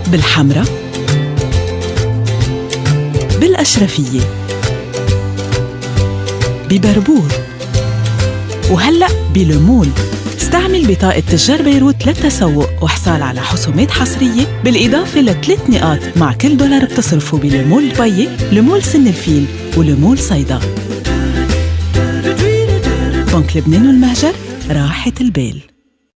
بالحمرة، بالأشرفية، ببربور، وهلأ بلومول. استعمل بطاقة تجار بيروت للتسوق وحصال على خصومات حصرية بالإضافة ل3 نقاط مع كل دولار بتصرفه بلومول دبي، لومول سن الفيل، ولومول صيدا. بنك لبنان والمهجر، راحة البال.